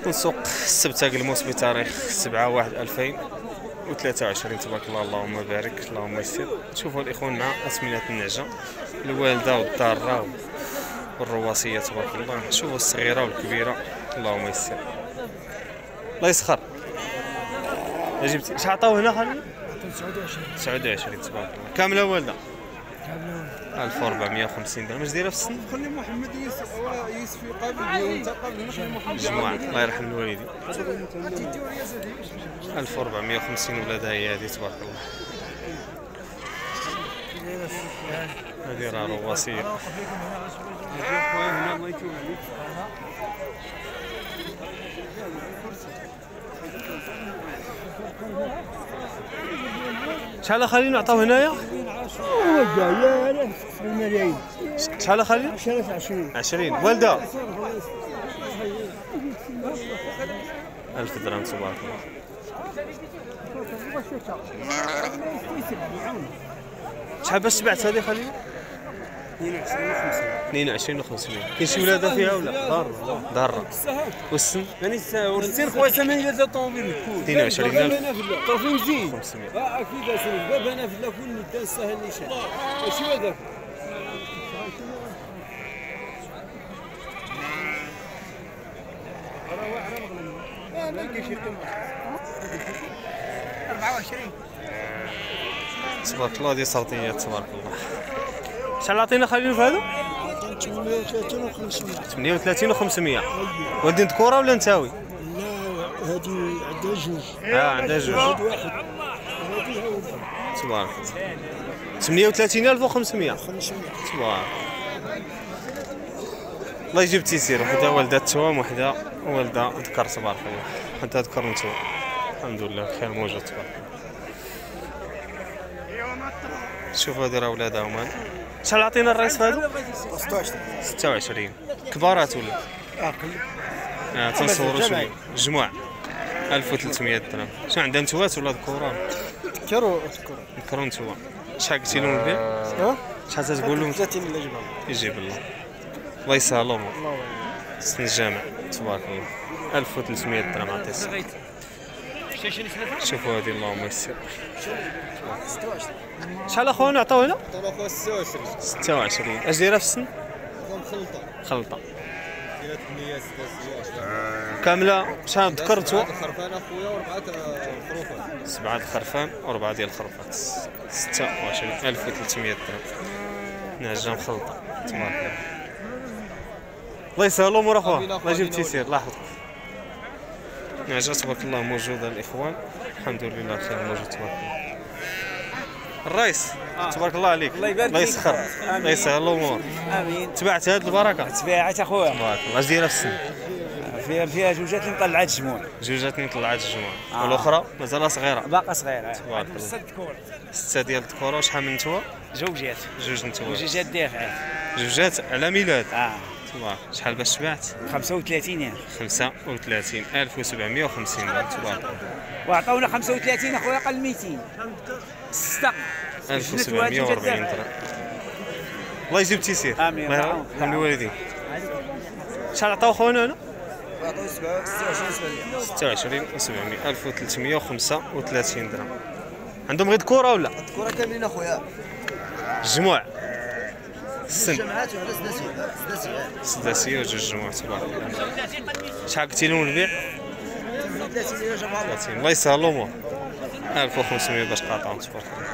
من سوق السبت قلموس بتاريخ 7/1/2023. تبارك الله، اللهم بارك، اللهم يسر. شوفوا الاخوان مع اثمنه النعجه، الوالده والضاره والرواسيه. تبارك الله، شوفوا الصغيره والكبيره، اللهم يسر. الله يسخر. جبت اش عطاو هنا خالي؟ 29. تبارك الله. كامله والده؟ كامله 1450 درهم. اش دايره في السن؟ خلي محمد يسفي قبل وانت قبل نخلي محمد جماعة الله يرحم الوالدين. 1450 ولادها هي هذه. تبارك الله. هذه راه رواسية. شحال خلينا نعطيو هنايا؟ شحال خلينا؟ 20. والده 1000 درهم. تبارك الله. شحال باش تبعت هذه خلينا؟ 22,500. كاين شي ولادة فيها ولا؟ ضارة. والسن؟ والسن خويا 8 ديال الطوموبيل الكل. 22,000. طرفي مزيان. 500. اكيد اسير باب انا في كل مدة سهل نيشان. ماشي هذاك. ما كاينش قيمة. 24. تبارك الله. هذه صوتيات. تبارك الله. شحال عطينا خلينا في هذا؟ 38,500. والدين ذكورة ولا نتاوي؟ لا هذه عندها جوج. عندها جوج. واحد هذه تبارك الله. 38,500. 500. تبارك الله. يجيب التيسير. وحده والده توام، وحده والده ذكر. تبارك الله. حتى ذكر نتوما. الحمد لله خير موجود. تبارك الله. شوفوا هذه راه ولادها هما. شحال عطينا الرئيس في هذا؟ 26. كبارات ولا؟ تنصوروا شويه. جموع 1300 درهم. شنو عندها نتوات ولا ذكوران؟ ذكروا نتوما. شحال قلتي لهم البيع؟ شحال تقول لهم؟ 30 اللي جبنا. يجيب الله. الله يسهلهم. سن الجامع. تبارك الله. 1300 درهم عطيت. شوفوا هذه، اللهم يسر. شحال اخويا عطاو هنا؟ عطاو اخويا 26. 26. اش دايره في السن؟ خلطه. دايره 8 6 كامله. شحال ذكرتوا؟ خرفان اخويا و4 خروفات. 7 الخرفان و4 ديال الخرفات. 26,300 درهم. نعجه مخلطه. تبارك الله. الله يسهل الامور اخويا. الله يجيب التيسير. الله يحفظك. نعجه تبارك الله موجوده الاخوان. الحمد لله خير موجود. تبارك الله. الرئيس تبارك الله عليك. الله يسخر. الله يسهل الامور. امين. تبعت هذه البركه؟ تبعت اخويا. تبارك الله. اش دايره في السن؟ فيها جوجات اللي طلعت الجموع. جوجاتني طلعت الجموع. والاخرى مازال صغيره؟ باقا صغيره. تبارك الله. 6 ديال الذكوره. وشحال من نتوى؟ جوجات. جوج نتوى. وجوجات دافعات. جوجات على ميلاد. تبارك. شحال باش تبعت؟ 35. 35,750 درهم. تبارك الله. وعطاونا 35 اخويا اقل 200. 6 1740 درهم. الله يجيب التيسير. امين. الله يرحم الوالدين. شحال عطاو خونا هنا؟ عطاو 26,700. 1335 درهم. عندهم غير ذكوره ولا؟ الذكوره كاملين اخويا. الجموع. السن جمعات وعلى سداسيه وجوج جموع. تبارك الله. شحال قلتي لهم البيع؟ 30. الله يسهل الامور. 1500 باش قاطعهم. تبارك الله.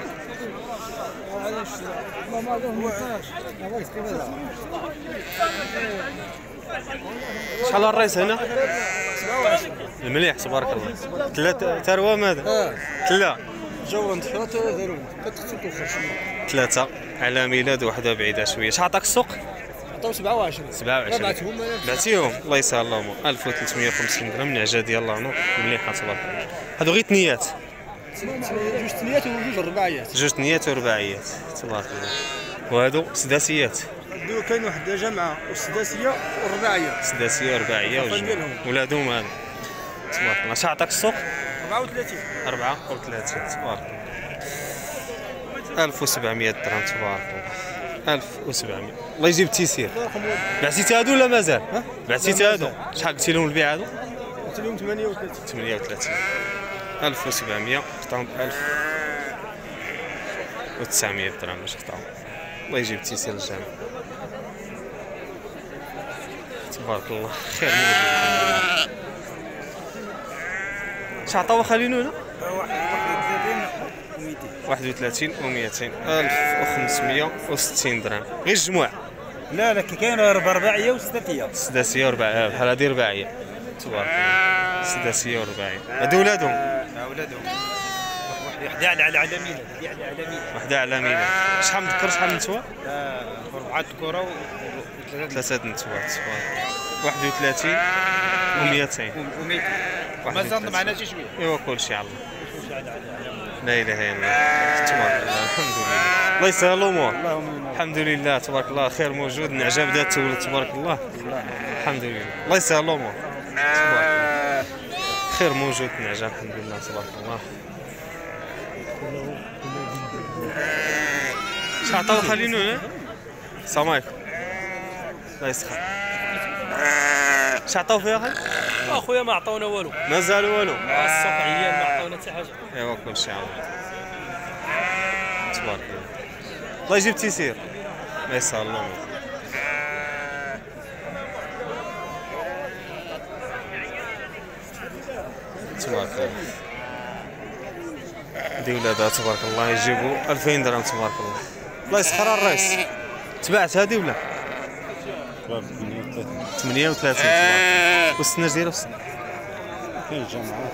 شحال الرئيس هنا؟ المليح. تبارك الله. 3 تروى ماذا؟ 3 جوان داروا 3 على ميلاد، وحده بعيده شويه. شحال عطاك السوق؟ عطاو 27. 27 بعتيهم. الله يسهل الامور. 1350 درهم. نعجه ديال لانو مليحه. تبارك الله. هادو غير تنيات. جوج تنيات وجوج رباعيات. جوج تنيات ورباعيات. تبارك الله. وهادو سداسيات. كاين واحد جامعه والسداسيه والرباعيه. سداسيه ورباعيه ولادهم هذا. تبارك الله. شحال عطاك السوق؟ 34. 34. تبارك الله. 1700 درهم. تبارك الله. 1700. الله يجيب التيسير. بعتي هادو ولا مازال؟ بعتي هادو. شحال قلتي لهم البيع هادو؟ قلت لهم 38. 38. 1700 قطعهم ب 1900 درهم باش قطعهم. الله يجيب التيسير للجميع. تبارك الله خير موجود. شعطاو خلينو هنا؟ 31 و200. 1560 درهم غير الجموع. لا كاين رباعيه وسداسيه. سداسيه ورباعيه بحال هادي رباعيه. تبارك الله. سداسيه ورباعيه. هادو ولادهم؟ ولادهم. وحده على ميلاد. وحده على ميلاد. شحال مذكر شحال نتوى؟ 4 كره ثلاثه نتوات. 31 و200. مازال معنا شي شويه. ايوا كلشي على الله. لا اله الا الله. تبارك الله الحمد لله. الله يسهل الامور. الحمد لله تبارك الله خير موجود. النعجه بدات تولد تبارك الله. الحمد لله. الله يسهل الامور. تبارك الله خير موجود النعجه الحمد لله تبارك الله. شعطاو خلينو هنا. السلام عليكم. الله يسخر. شعطاو فيها اخي؟ اخويا ما عطاونا والو. مازال والو. السوق عيان ما عطاونا حتى حاجه. ايوا كلشي على الله. تبارك الله. الله يجيب التيسير. الله يسهل الامور. تبارك الله. هادي ولادها تبارك الله يجيبوا 2000 درهم تبارك الله. الله يسخر الرئيس. تباعت هادي ولا؟ 38 تبارك الله. والسناج ديالها في السنة؟ كاين جماعات.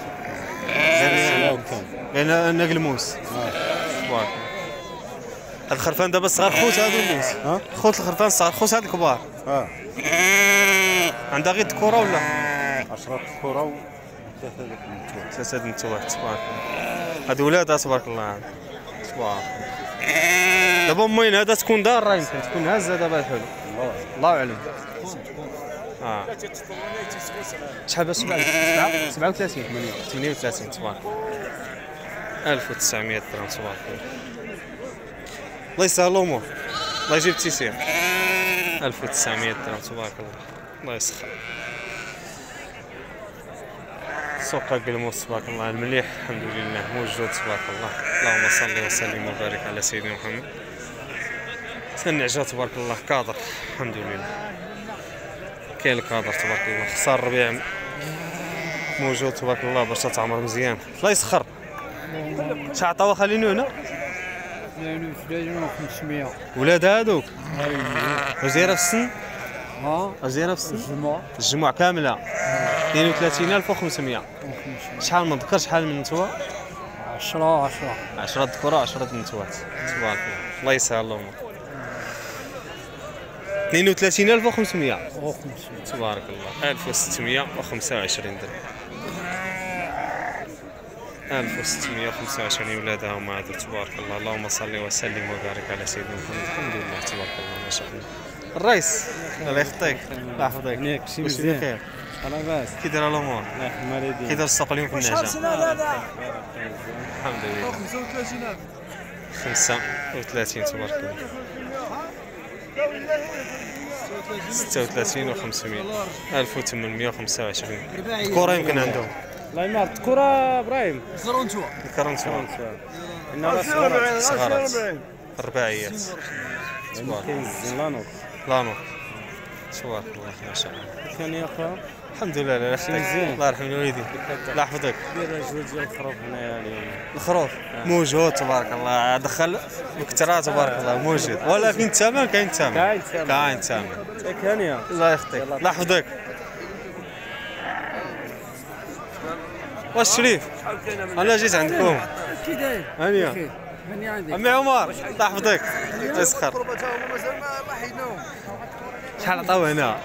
لأن نقلموس. تبارك الله. هاد الخرفان دابا الصغار خوت هادو اللوز. خوت الخرفان الصغار خوت هاد الكبار. عندها غير الذكورة ولا؟ 10 كره و ثلاثة نتوات تبارك الله. هادو ولادها تبارك الله. تبارك الله. دابا المهم هذا تكون دار راه يمكن تكون هازة دابا الحلو. الله أعلم. شحال باش 37 38 تبارك الله. 1900 درهم تبارك الله. الله يسهل الأمور. الله يجيب التيسير. 1900 درهم تبارك الله. الله يسخر. سوق قلموس تبارك الله المليح الحمد لله موجود تبارك الله. اللهم صل وسلم وبارك على سيدنا محمد. النعجة تبارك الله كاضر الحمد لله. كاين الكاضر تبارك الله. خصار الربيع موجود تبارك الله باش تعمر مزيان. الله يسخر. شحال عطاوها خلينو هنا؟ 500. ولاد هادوك؟ ايوا. وزيرة في السن؟ وزيرة في السن؟ الجموع كاملة 32500. شحال ما ذكر شحال من نتوى؟ 10 10 ذكورة 10 نتوات تبارك الله. الله يسهل الأمور. 32500 تبارك الله. 1625 درهم. 1625 ولادها هما هادو تبارك الله. اللهم صل وسلم وبارك على سيدنا محمد. الحمد لله تبارك الله ما شاء الله. الرئيس الله يخطيك الله يحفظك. كلشي مزيان. بخير. لاباس. كي داير الامور؟ الله يحمي اليدين. كي داير السوق اليوم في النعجة؟ الحمد لله. 35 تبارك الله. 36 و500. 1825. الكرة يمكن عندهم. الله يمارك الكرة ابراهيم. الكرنتوان. انها صغارات. صغارات. رباعيات. تبارك الله. لانوك. لانوك. تبارك الله ما شاء الله. ثاني يا اخويا. الحمد لله الله يخليك. الله يرحم الوالدين. الله يحفظك. دير جوج ديال الخروف هنايا اليوم. الخروف موجود تبارك الله. دخل بكثرة تبارك الله موجود. ولكن الثمن كاين الثمن. كاين الثمن. ثانية. الله يخطيك الله يحفظك. واش شريف؟ انا جيت عندكم. كي داير؟ هانيه. هاني عندك. عمي عمر الله يحفظك. يسخر. شحال عطاو هنا؟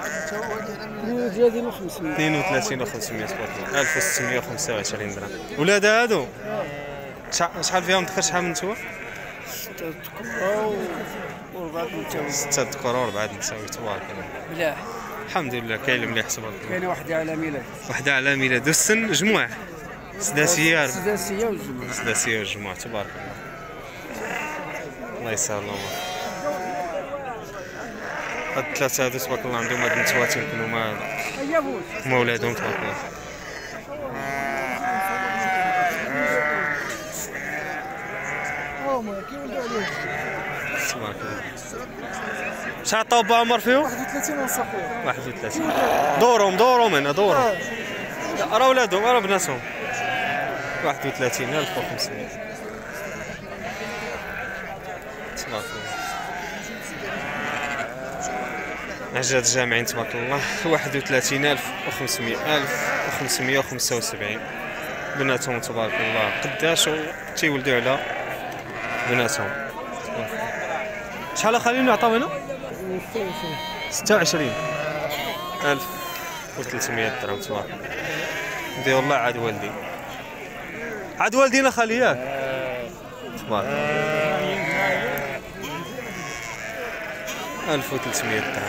32 و500. 32 و500 تبارك الله. 1625 درهم. ولاد هادو شحال فيهم ذكر شحال من نتوى؟ 6 كره و4 نتاوي. 6 ذكور و4 نساوي تبارك الله. ملاح. الحمد لله كاين المليح تبارك الله. كاينه وحده على ميلاد. وحده على ميلاد والسن جموع. سداسية والجمعة. سداسية والجموع تبارك الله. الله يسهل الأمور. هاد الثلاثه هادو تبارك الله عندهم هاد النتوات يمكنوا هما ولادهم تبارك الله. تبارك الله. شحال عطاو با عمر فيهم؟ 31 ونص اخويا. 31. دورهم هنا دورهم. لا راه ولادهم راه بناتهم. 31500. تبارك الله. عجاد جامعين تبارك الله. 31575 بناتهم تبارك الله. قداش تيولدوا على بناتهم. شحال خلينا نعطيو هنا؟ 26300 درهم تبارك الله. ندير والله عاد والدينا خالي ياك تبارك الله. 1300 درهم.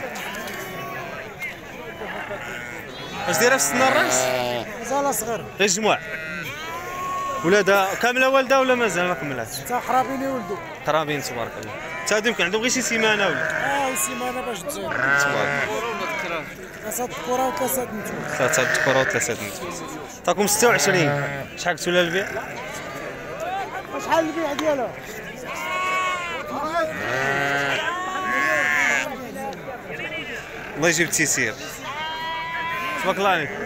اش دايره في السنه الراس؟ مازال صغير. غير جموع ولادها كامله والده ولا مازال ما كملاتش؟ تا قرابين يولدوا. قرابين تبارك الله. تا هادو يمكن عندهم غير شي سيمانه ولا؟ سيمانه باش تزيد. تبارك الله. 3 ذكورة و3 نتوات. 3 ذكورة و3 نتوات. عطاكم 26. شحال قلتوا لها البيع؟ شحال البيع ديالها؟ الله يجيب التيسير. تبارك الله عليك.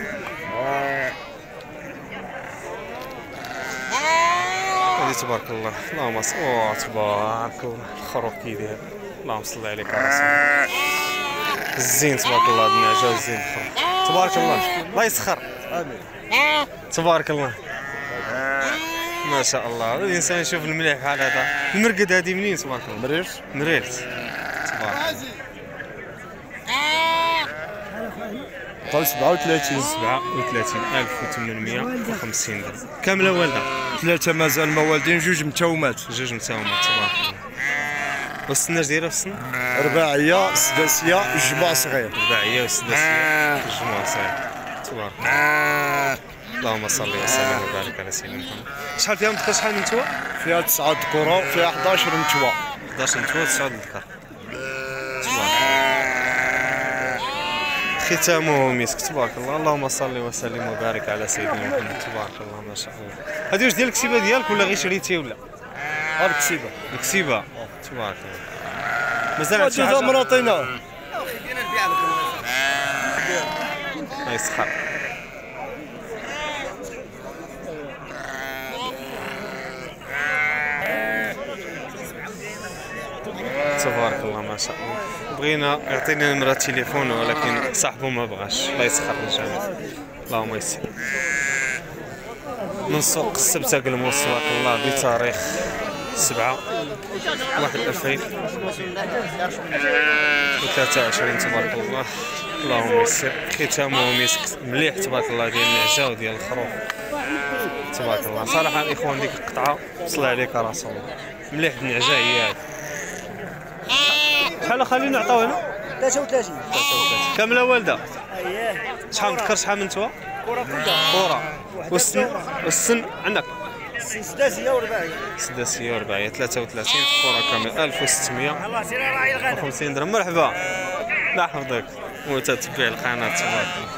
هادي تبارك الله. اللهم صل تبارك الله. الخروق كي داير. اللهم صل عليك يا رسول الله. الزين تبارك الله. هاد النعجه والزين الخروق. تبارك الله. الله يسخر. تبارك الله. ما شاء الله. الانسان يشوف المليح بحال هذا. المرقد هادي منين تبارك الله؟ مريرت. تبارك الله. 37850 درهم كامله والده. 3 مازال ما والدين، 2 متومات. 2 متاهمات تبارك الله. والسناج دايره في السن؟ رباعيه، سداسيه، جمع صغير. رباعيه وسداسيه جمع صغير. تبارك الله. اللهم صل وسلم وبارك على سيدنا محمد. شحال فيها مذكر شحال من نتوى؟ فيها 9 ذكورة وفيها 11 نتوى. 11 نتوى 9 ذكر. تبارك الله. ختامه مسك تبارك الله. اللهم صل وسلم وبارك على سيدنا محمد. تبارك الله ما شاء الله. هذه واش ديال الكسيبه ديالك ولا غير شريتي ولا؟ الكسيبه. الكسيبه تبارك الله. مازال عندك شي حاجه حاجه؟ مراتينا. الله يسخر. تبارك الله ما شاء الله. بغينا يعطينا نمرة تليفون ولكن صاحبه ما بغاش. الله يسخر الجميع. اللهم يسر. من سوق السبتة قلموس تبارك الله بتاريخ 7/1/2023 تبارك الله. اللهم يسر. ختامه مسك مليح تبارك الله ديال النعجة وديال الخروف تبارك الله. صراحة الإخوان ديك القطعة صلى عليك يا رسول الله. مليح النعجة هي هذه. شحال خلينا نعطيو هنا؟ 33. كاملة والدة؟ شحال مذكر شحال من نتوى؟ كورة. والسن عندك؟ سداسية ورباعية. سداسية ورباعية 33 كورة كاملة 1650 درهم. مرحبا. لا حفظك وتتبع القناة تبارك الله.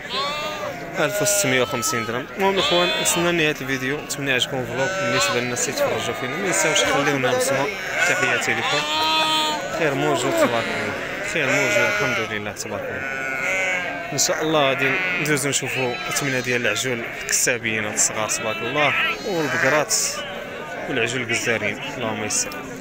1650 درهم. المهم الاخوان وصلنا لنهاية الفيديو. نتمنى يعجبكم الفلوق. بالنسبة للناس اللي يتفرجوا فينا ما ينساوش خليونا بصمة. تحياتي لكم. خير موجود تبارك الله. خير موجود الحمد لله تبارك الله. ان شاء الله غادي ندوزو نشوفوا الثمنه ديال العجول الكسابيين الصغار تبارك الله والبقرات والعجول الجزارين. اللهم يسر.